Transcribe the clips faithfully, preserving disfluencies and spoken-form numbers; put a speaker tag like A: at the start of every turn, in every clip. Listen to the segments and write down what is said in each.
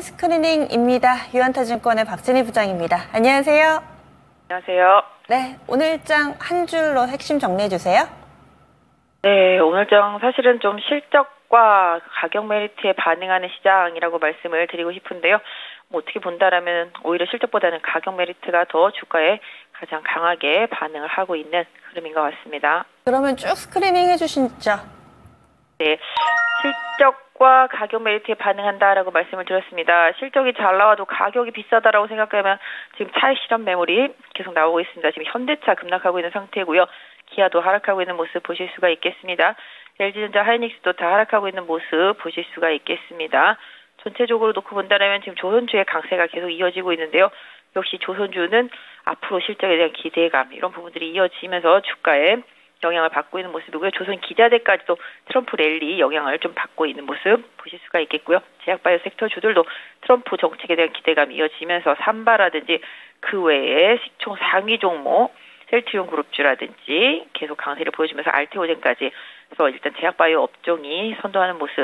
A: 모닝 스크리닝입니다. 유한타증권의 박진희 부장입니다. 안녕하세요.
B: 안녕하세요.
A: 네, 오늘장 한 줄로 핵심 정리해 주세요.
B: 네, 오늘장 사실은 좀 실적과 가격 메리트에 반응하는 시장이라고 말씀을 드리고 싶은데요. 뭐 어떻게 본다라면 오히려 실적보다는 가격 메리트가 더 주가에 가장 강하게 반응을 하고 있는 흐름인 것 같습니다.
A: 그러면 쭉 스크리닝 해주시죠.
B: 네, 실적과 가격 메리트에 반응한다라고 말씀을 드렸습니다. 실적이 잘 나와도 가격이 비싸다라고 생각하면 지금 차익 실현 매물이 계속 나오고 있습니다. 지금 현대차 급락하고 있는 상태고요. 기아도 하락하고 있는 모습 보실 수가 있겠습니다. 엘지전자, 하이닉스도 다 하락하고 있는 모습 보실 수가 있겠습니다. 전체적으로 놓고 본다면 지금 조선주의 강세가 계속 이어지고 있는데요. 역시 조선주는 앞으로 실적에 대한 기대감 이런 부분들이 이어지면서 주가에 영향을 받고 있는 모습이고요. 조선 기자재까지도 트럼프 랠리 영향을 좀 받고 있는 모습 보실 수가 있겠고요. 제약바이오 섹터 주들도 트럼프 정책에 대한 기대감이 이어지면서 삼바라든지 그 외에 시총 상위 종목 셀트리온 그룹주라든지 계속 강세를 보여주면서 알테오젠까지 그래서 일단 제약바이오 업종이 선도하는 모습.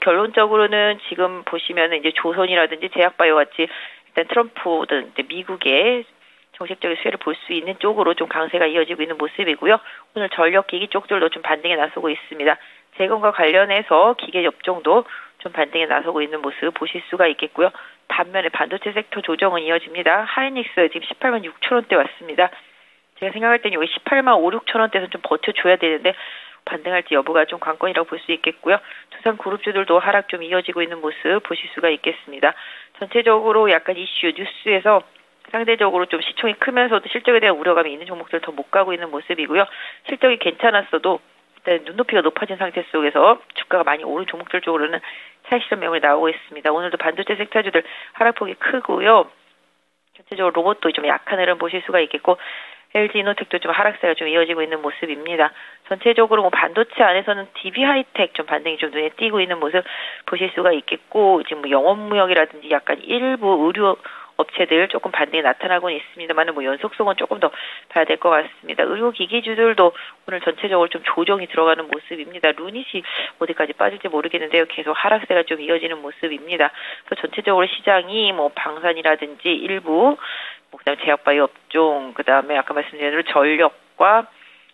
B: 결론적으로는 지금 보시면 이제 조선이라든지 제약바이오 같이 일단 트럼프든 미국의 정책적인 수혜를 볼 수 있는 쪽으로 좀 강세가 이어지고 있는 모습이고요. 오늘 전력기기 쪽들도 좀 반등에 나서고 있습니다. 재건과 관련해서 기계 업종도 좀 반등에 나서고 있는 모습 보실 수가 있겠고요. 반면에 반도체 섹터 조정은 이어집니다. 하이닉스 지금 십팔만 육천 원대 왔습니다. 제가 생각할 때는 여기 십팔만 오천, 육천 원대에서 좀 버텨줘야 되는데 반등할지 여부가 좀 관건이라고 볼 수 있겠고요. 두산 그룹주들도 하락 좀 이어지고 있는 모습 보실 수가 있겠습니다. 전체적으로 약간 이슈 뉴스에서 상대적으로 좀 시총이 크면서도 실적에 대한 우려감이 있는 종목들 더 못 가고 있는 모습이고요. 실적이 괜찮았어도 일단 눈높이가 높아진 상태 속에서 주가가 많이 오른 종목들 쪽으로는 차익 실현 매물이 나오고 있습니다. 오늘도 반도체 섹터주들 하락폭이 크고요. 전체적으로 로봇도 좀 약한 흐름 보실 수가 있겠고 엘지이노텍도 좀 하락세가 좀 이어지고 있는 모습입니다. 전체적으로 뭐 반도체 안에서는 디비하이텍 좀 반등이 좀 눈에 띄고 있는 모습 보실 수가 있겠고 지금 뭐 영업무역이라든지 약간 일부 의료 업체들 조금 반등이 나타나고는 있습니다만 뭐 연속성은 조금 더 봐야 될 것 같습니다. 의료기기주들도 오늘 전체적으로 좀 조정이 들어가는 모습입니다. 루닛이 어디까지 빠질지 모르겠는데요. 계속 하락세가 좀 이어지는 모습입니다. 그래서 전체적으로 시장이 뭐 방산이라든지 일부 뭐 그다음에 제약바이오 업종, 그다음에 아까 말씀드린 대로 전력과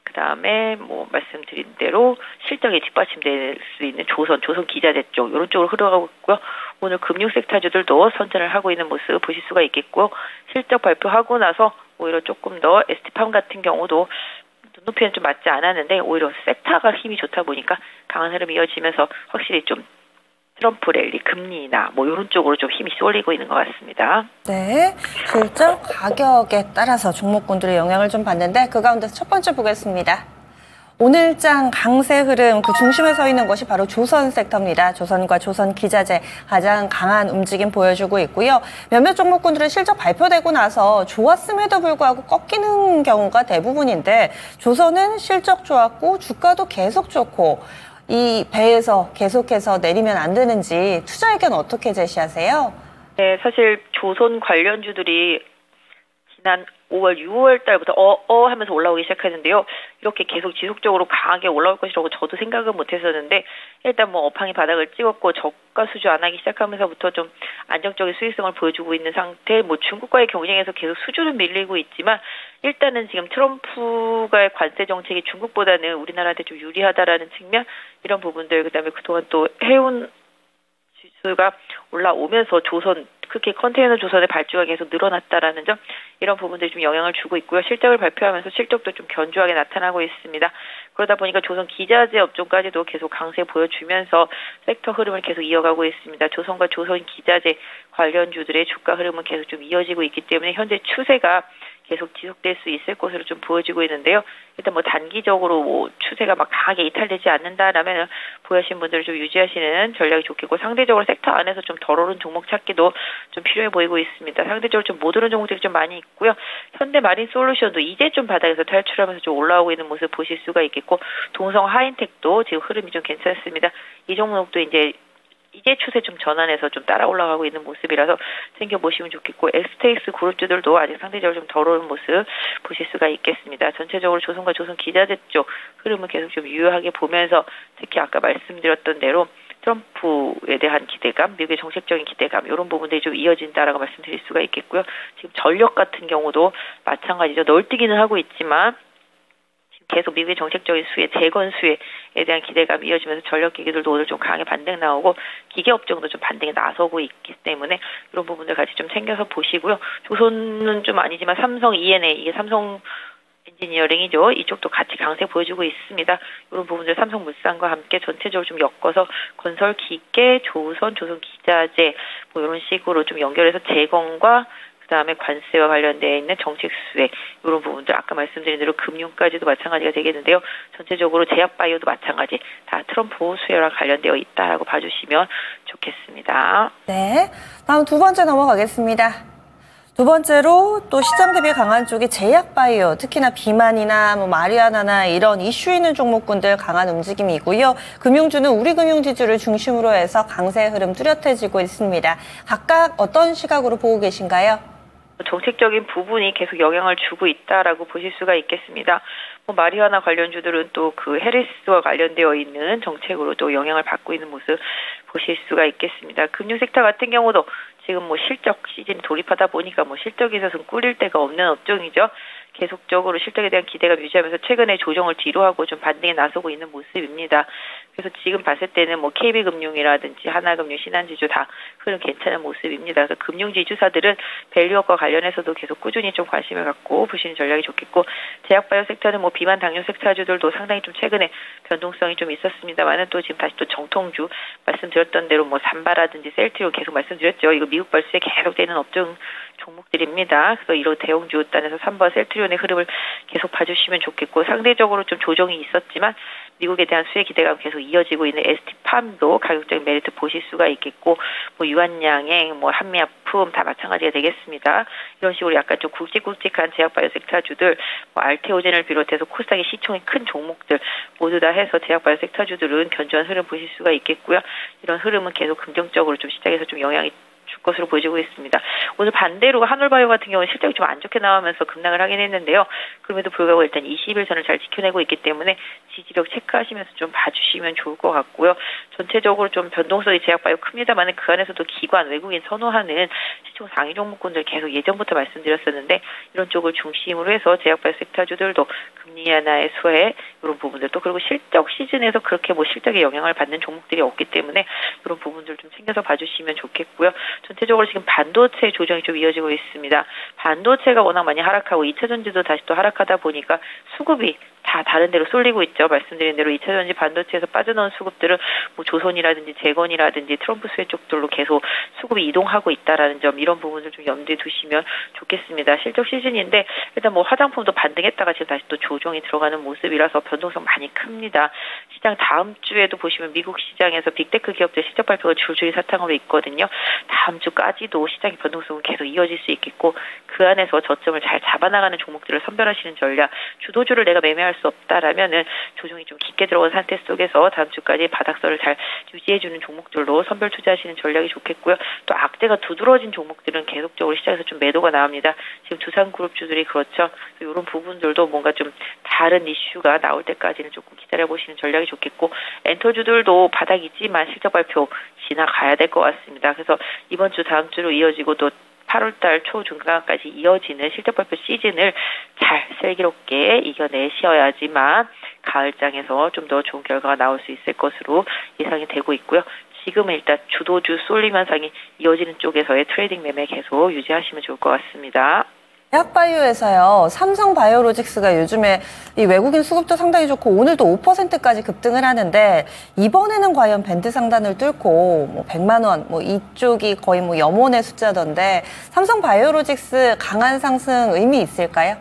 B: 그다음에 뭐 말씀드린 대로 실적에 뒷받침될 수 있는 조선, 조선 기자재 쪽 이런 쪽으로 흘러가고 있고요. 오늘 금융 섹터주들도 선전을 하고 있는 모습 보실 수가 있겠고 실적 발표하고 나서 오히려 조금 더 에스티팜 같은 경우도 눈높이는 좀 맞지 않았는데 오히려 섹터가 힘이 좋다 보니까 강한 흐름이 이어지면서 확실히 좀 트럼프 랠리, 금리나 뭐 이런 쪽으로 좀 힘이 쏠리고 있는 것 같습니다.
A: 네, 실적 가격에 따라서 종목군들의 영향을 좀 받는데 그 가운데서 첫 번째 보겠습니다. 오늘장 강세 흐름 그 중심에 서 있는 것이 바로 조선 섹터입니다. 조선과 조선 기자재 가장 강한 움직임 보여주고 있고요. 몇몇 종목군들은 실적 발표되고 나서 좋았음에도 불구하고 꺾이는 경우가 대부분인데 조선은 실적 좋았고 주가도 계속 좋고 이 배에서 계속해서 내리면 안 되는지 투자 의견 어떻게 제시하세요?
B: 네, 사실 조선 관련주들이 지난 오월, 유월 달부터 어, 어 하면서 올라오기 시작했는데요. 이렇게 계속 지속적으로 강하게 올라올 것이라고 저도 생각은 못했었는데 일단 뭐 업황이 바닥을 찍었고 저가 수주 안 하기 시작하면서부터 좀 안정적인 수익성을 보여주고 있는 상태. 뭐 중국과의 경쟁에서 계속 수주는 밀리고 있지만 일단은 지금 트럼프가의 관세 정책이 중국보다는 우리나라한테 좀 유리하다라는 측면 이런 부분들 그다음에 그동안 또 해운 지수가 올라오면서 조선 특히 컨테이너 조선의 발주가 계속 늘어났다라는 점 이런 부분들이 좀 영향을 주고 있고요. 실적을 발표하면서 실적도 좀 견조하게 나타나고 있습니다. 그러다 보니까 조선 기자재 업종까지도 계속 강세 보여주면서 섹터 흐름을 계속 이어가고 있습니다. 조선과 조선 기자재 관련주들의 주가 흐름은 계속 좀 이어지고 있기 때문에 현재 추세가 계속 지속될 수 있을 것으로 좀 보여지고 있는데요. 일단 뭐 단기적으로 뭐 추세가 막 강하게 이탈되지 않는다라면 보유하신 분들을 좀 유지하시는 전략이 좋겠고 상대적으로 섹터 안에서 좀 덜 오른 종목 찾기도 좀 필요해 보이고 있습니다. 상대적으로 좀 못 오른 종목들이 좀 많이 있고요. 현대마린솔루션도 이제 좀 바닥에서 탈출하면서 좀 올라오고 있는 모습 보실 수가 있겠고 동성 하인텍도 지금 흐름이 좀 괜찮습니다. 이 종목도 이제 이제 추세 좀 전환해서 좀 따라 올라가고 있는 모습이라서 챙겨보시면 좋겠고 엑스테이스 그룹주들도 아직 상대적으로 좀 덜 오른 모습 보실 수가 있겠습니다. 전체적으로 조선과 조선 기자재 쪽 흐름을 계속 좀 유효하게 보면서 특히 아까 말씀드렸던 대로 트럼프에 대한 기대감, 미국의 정책적인 기대감 이런 부분들이 좀 이어진다라고 말씀드릴 수가 있겠고요. 지금 전력 같은 경우도 마찬가지죠. 널뛰기는 하고 있지만 지금 계속 미국의 정책적인 수혜, 재건 수혜에 대한 기대감이 이어지면서 전력 기기들도 오늘 좀 강하게 반등 나오고 기계 업종도 좀 반등에 나서고 있기 때문에 이런 부분들 같이 좀 챙겨서 보시고요. 조선은 좀 아니지만 삼성 이엔에이, 이게 삼성 엔지니어링이죠. 이쪽도 같이 강세 보여주고 있습니다. 이런 부분들 삼성물산과 함께 전체적으로 좀 엮어서 건설, 기계, 조선, 조선 기자재 뭐 이런 식으로 좀 연결해서 재건과 그다음에 관세와 관련되어 있는 정책 수혜 이런 부분들 아까 말씀드린 대로 금융까지도 마찬가지가 되겠는데요. 전체적으로 제약바이오도 마찬가지 다 트럼프 수혜와 관련되어 있다라고 봐주시면 좋겠습니다.
A: 네, 다음 두 번째 넘어가겠습니다. 두 번째로 또 시장 대비 강한 쪽이 제약바이오, 특히나 비만이나 뭐 마리아나나 이런 이슈 있는 종목군들 강한 움직임이고요. 금융주는 우리금융지주를 중심으로 해서 강세 흐름 뚜렷해지고 있습니다. 각각 어떤 시각으로 보고 계신가요?
B: 정책적인 부분이 계속 영향을 주고 있다라고 보실 수가 있겠습니다. 뭐 마리아나 관련주들은 또 그 해리스와 관련되어 있는 정책으로 또 영향을 받고 있는 모습 보실 수가 있겠습니다. 금융 섹터 같은 경우도 지금 뭐 실적 시즌 돌입하다 보니까 뭐 실적에 있어서는 꿀릴 데가 없는 업종이죠. 계속적으로 실적에 대한 기대가 유지하면서 최근에 조정을 뒤로 하고 좀 반등에 나서고 있는 모습입니다. 그래서 지금 봤을 때는 뭐 케이비금융이라든지 하나금융, 신한지주 다 흐름 괜찮은 모습입니다. 그래서 금융지주사들은 밸류업과 관련해서도 계속 꾸준히 좀 관심을 갖고 보시는 전략이 좋겠고, 제약바이오 섹터는 뭐 비만 당뇨 섹터주들도 상당히 좀 최근에 변동성이 좀 있었습니다만은 또 지금 다시 또 정통주 말씀드렸던 대로 뭐 삼바라든지 셀트리온 계속 말씀드렸죠. 이거 미국 발수에 계속되는 업종 종목들입니다. 그래서 이런 대형주 단에서 삼바 셀트리온의 흐름을 계속 봐주시면 좋겠고, 상대적으로 좀 조정이 있었지만 미국에 대한 수혜 기대감 계속 이어지고 있는 에스티팜도 가격적인 메리트 보실 수가 있겠고, 뭐 유한양행, 뭐 한미약품 다 마찬가지가 되겠습니다. 이런 식으로 약간 좀 굵직굵직한 제약바이오 섹터주들, 뭐 알테오젠을 비롯해서 코스닥의 시총이 큰 종목들 모두 다 해서 제약바이오 섹터주들은 견조한 흐름 보실 수가 있겠고요. 이런 흐름은 계속 긍정적으로 좀 시장에서 좀 영향이 줄 것으로 보여지고 있습니다. 오늘 반대로 한올바이오 같은 경우는 실적이 좀 안 좋게 나오면서 급락을 하긴 했는데요. 그럼에도 불구하고 일단 이십 일 선을 잘 지켜내고 있기 때문에 지지력 체크하시면서 좀 봐주시면 좋을 것 같고요. 전체적으로 좀 변동성이 제약바이오 큽니다만 그 안에서도 기관, 외국인 선호하는 시총 상위 종목군들 계속 예전부터 말씀드렸었는데 이런 쪽을 중심으로 해서 제약바이오 섹터주들도 금리 완화의 수혜 이런 부분들 또 그리고 실적 시즌에서 그렇게 뭐 실적에 영향을 받는 종목들이 없기 때문에 이런 부분들 좀 챙겨서 봐주시면 좋겠고요. 전체적으로 지금 반도체 조정이 좀 이어지고 있습니다. 반도체가 워낙 많이 하락하고 이 차 전지도 다시 또 하락하다 보니까 수급이 다 다른 데로 쏠리고 있죠. 말씀드린 대로 이 차 전지 반도체에서 빠져나온 수급들은 뭐 조선이라든지 재건이라든지 트럼프 수혜 쪽들로 계속 수급이 이동하고 있다라는 점, 이런 부분을 좀 염두에 두시면 좋겠습니다. 실적 시즌인데 일단 뭐 화장품도 반등했다가 지금 다시 또 조정이 들어가는 모습이라서 변동성 많이 큽니다. 시장 다음 주에도 보시면 미국 시장에서 빅테크 기업들 실적 발표가 줄줄이 사탕으로 있거든요. 다음 주까지도 시장의 변동성은 계속 이어질 수 있겠고, 그 안에서 저점을 잘 잡아나가는 종목들을 선별하시는 전략, 주도주를 내가 매매할 수 없다라면은 조정이 좀 깊게 들어온 상태 속에서 다음 주까지 바닥선을 잘 유지해주는 종목들로 선별 투자하시는 전략이 좋겠고요. 또 악재가 두드러진 종목들은 계속적으로 시장에서 좀 매도가 나옵니다. 지금 두산그룹주들이 그렇죠. 이런 부분들도 뭔가 좀 다른 이슈가 나올 때까지는 조금 기다려보시는 전략이 좋겠고, 엔터주들도 바닥이지만 실적 발표 지나가야 될 것 같습니다. 그래서 이번 주 다음 주로 이어지고 또 팔월달 초중간까지 이어지는 실적 발표 시즌을 잘 슬기롭게 이겨내셔야지만 가을장에서 좀 더 좋은 결과가 나올 수 있을 것으로 예상이 되고 있고요. 지금은 일단 주도주 쏠림 현상이 이어지는 쪽에서의 트레이딩 매매 계속 유지하시면 좋을 것 같습니다.
A: 제약바이오에서요, 삼성바이오로직스가 요즘에 이 외국인 수급도 상당히 좋고 오늘도 오 퍼센트까지 급등을 하는데, 이번에는 과연 밴드 상단을 뚫고 뭐 백만 원, 뭐 이쪽이 거의 뭐 염원의 숫자던데 삼성바이오로직스 강한 상승 의미 있을까요?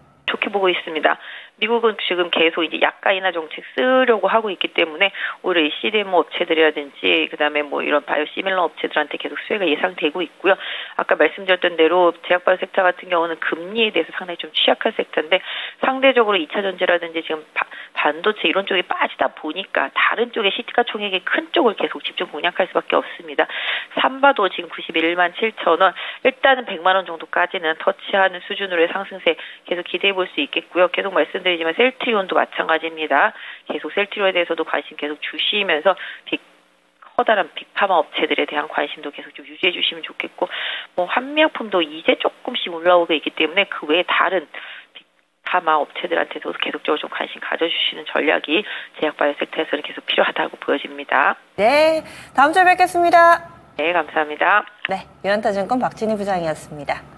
B: 좋게 보고 있습니다. 미국은 지금 계속 이제 약가 인하 정책 쓰려고 하고 있기 때문에 오히려 이 씨디엠오 업체들이라든지 그다음에 뭐 이런 바이오 시밀러 업체들한테 계속 수혜가 예상되고 있고요. 아까 말씀드렸던 대로 제약바이오 섹터 같은 경우는 금리에 대해서 상당히 좀 취약한 섹터인데 상대적으로 이 차 전지라든지 지금 바, 반도체 이런 쪽이 빠지다 보니까 다른 쪽에 시가총액이 큰 쪽을 계속 집중 공략할 수밖에 없습니다. 삼바도 지금 구십일만 칠천 원, 일단은 백만 원 정도까지는 터치하는 수준으로의 상승세 계속 기대해 볼 수 있겠고요. 계속 말씀 지만 셀트리온도 마찬가지입니다. 계속 셀트리온에 대해서도 관심 계속 주시면서 커다란 빅파마 업체들에 대한 관심도 계속 좀 유지해 주시면 좋겠고, 뭐 한미약품도 이제 조금씩 올라오고 있기 때문에 그 외에 다른 빅파마 업체들한테도 계속적으로 좀 관심 가져주시는 전략이 제약바이오 섹터에서는 계속 필요하다고 보여집니다.
A: 네, 다음 주에 뵙겠습니다.
B: 네, 감사합니다.
A: 네, 유연타증권 박진희 부장이었습니다.